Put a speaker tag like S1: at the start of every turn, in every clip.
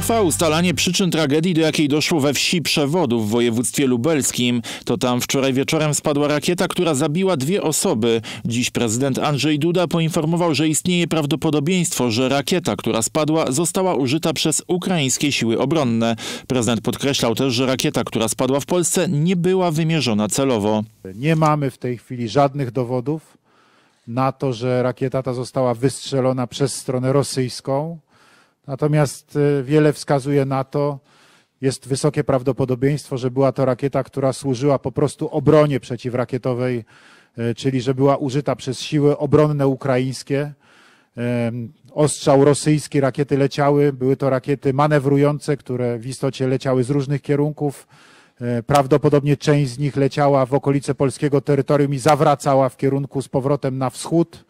S1: Trwa ustalanie przyczyn tragedii, do jakiej doszło we wsi Przewodów w województwie lubelskim. To tam wczoraj wieczorem spadła rakieta, która zabiła 2 osoby. Dziś prezydent Andrzej Duda poinformował, że istnieje prawdopodobieństwo, że rakieta, która spadła, została użyta przez ukraińskie siły obronne. Prezydent podkreślał też, że rakieta, która spadła w Polsce, nie była wymierzona celowo.
S2: Nie mamy w tej chwili żadnych dowodów na to, że rakieta ta została wystrzelona przez stronę rosyjską. Natomiast wiele wskazuje na to, jest wysokie prawdopodobieństwo, że była to rakieta, która służyła po prostu obronie przeciwrakietowej, czyli że była użyta przez siły obronne ukraińskie. Ostrzał rosyjski, rakiety leciały, były to rakiety manewrujące, które w istocie leciały z różnych kierunków. Prawdopodobnie część z nich leciała w okolice polskiego terytorium i zawracała w kierunku z powrotem na wschód.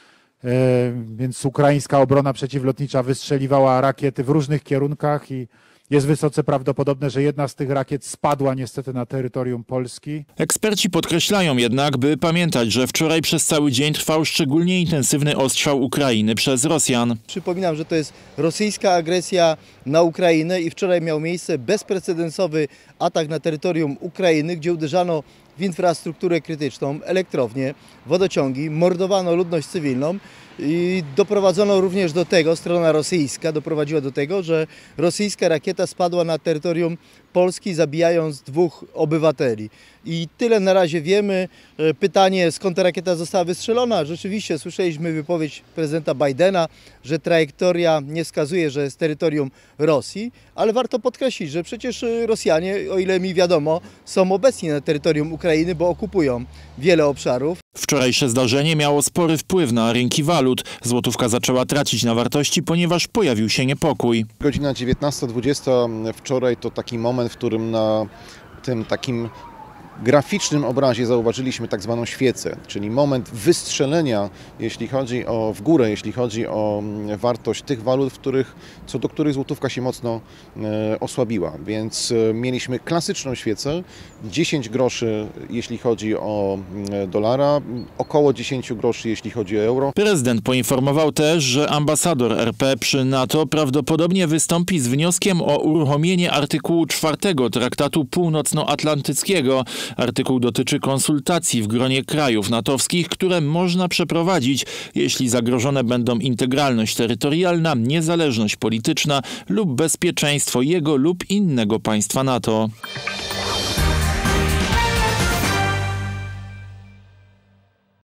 S2: Więc ukraińska obrona przeciwlotnicza wystrzeliwała rakiety w różnych kierunkach i jest wysoce prawdopodobne, że jedna z tych rakiet spadła niestety na terytorium Polski.
S1: Eksperci podkreślają jednak, by pamiętać, że wczoraj przez cały dzień trwał szczególnie intensywny ostrzał Ukrainy przez Rosjan.
S3: Przypominam, że to jest rosyjska agresja na Ukrainę i wczoraj miał miejsce bezprecedensowy atak na terytorium Ukrainy, gdzie uderzano w infrastrukturę krytyczną, elektrownie, wodociągi, mordowano ludność cywilną i doprowadzono również do tego, strona rosyjska doprowadziła do tego, że rosyjska rakieta spadła na terytorium Polski, zabijając 2 obywateli. I tyle na razie wiemy. Pytanie, skąd ta rakieta została wystrzelona? Rzeczywiście słyszeliśmy wypowiedź prezydenta Bidena, że trajektoria nie wskazuje, że z terytorium Rosji, ale warto podkreślić, że przecież Rosjanie, o ile mi wiadomo, są obecni na terytorium Ukrainy, bo okupują wiele obszarów.
S1: Wczorajsze zdarzenie miało spory wpływ na rynki walut. Złotówka zaczęła tracić na wartości, ponieważ pojawił się niepokój.
S4: Godzina 19:20 wczoraj to taki moment, w którym na tym takim graficznym obrazie zauważyliśmy tak zwaną świecę, czyli moment wystrzelenia, jeśli chodzi o w górę, jeśli chodzi o wartość tych walut, co do których złotówka się mocno osłabiła. Więc mieliśmy klasyczną świecę, 10 groszy jeśli chodzi o dolara, około 10 groszy jeśli chodzi o euro.
S1: Prezydent poinformował też, że ambasador RP przy NATO prawdopodobnie wystąpi z wnioskiem o uruchomienie artykułu 4 Traktatu Północnoatlantyckiego. Artykuł dotyczy konsultacji w gronie krajów natowskich, które można przeprowadzić, jeśli zagrożone będą integralność terytorialna, niezależność polityczna lub bezpieczeństwo jego lub innego państwa NATO.